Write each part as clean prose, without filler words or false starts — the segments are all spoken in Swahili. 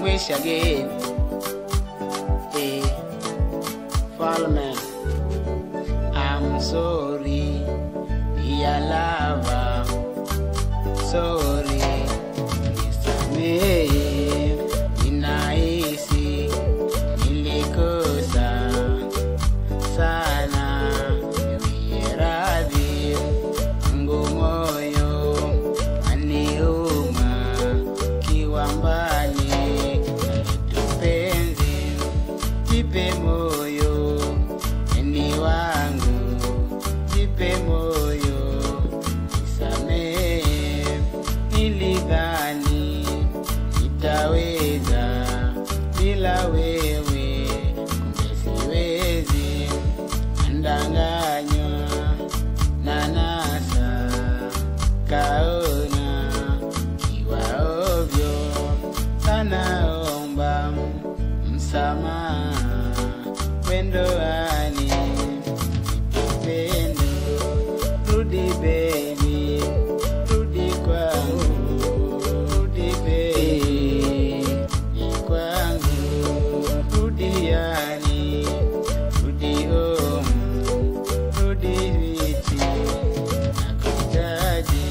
wish again. Hey, follow me. I'm sorry, dear lover. Sorry, nisamehe, ninahisi nilikosa sana. Niwie radhi, wangu moyo aniuma kiwa mbali. Tupenzi, jipe moyo, eni wangu, jipe moyo, nisamehe. Nilidhani nitaweza bila wewe, kumbe siwezi. Ndanganywa na nasa, kaona kiwa ovyo. Naomba msamaha, wendoani pendo. Rudi baby, rudi kwangu, rudi baby kwangu, rudi yani, rudi home, rudi viti, nakuhitaji.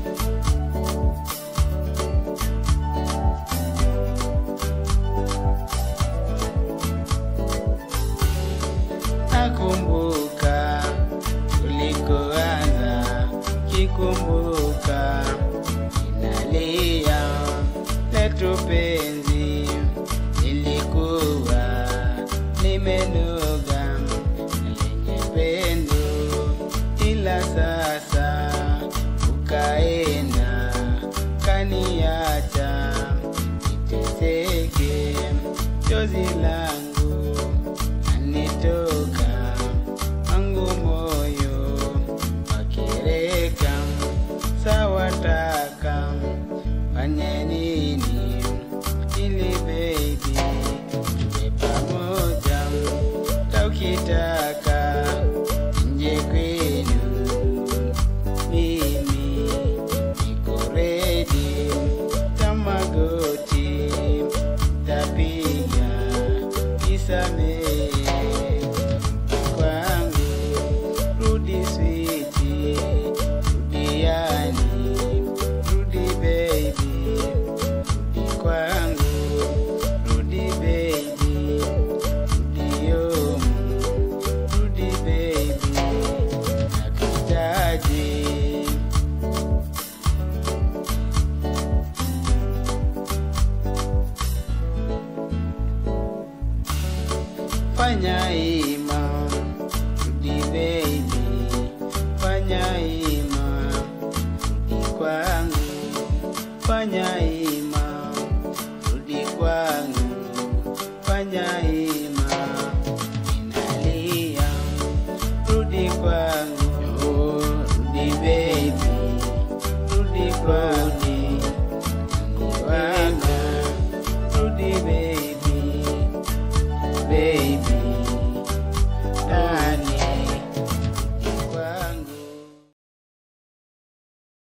Nakumbuka tulikoanza, kikumbuka inalia letu penzi. Nilikuwa nimenoga lenye pendo, ila sasa ukaenda kaniacha niteseke. Chozi langu anitoka, wangu moyo wakereka. Sawa, taka fanye nini ili baby tuwe pamoja? Ukitaka nje kwenu, mimi niko ready. Tamagoti tapiga, nisamehe kwangu. Rudi sweetie, rudi yani, rudi baby, rudi kwangu, rudi baby, rudi home, rudi baby, nakuhitaji. Fanya ima, rudi baby, fanya ima, rudi kwangu, fanya ima.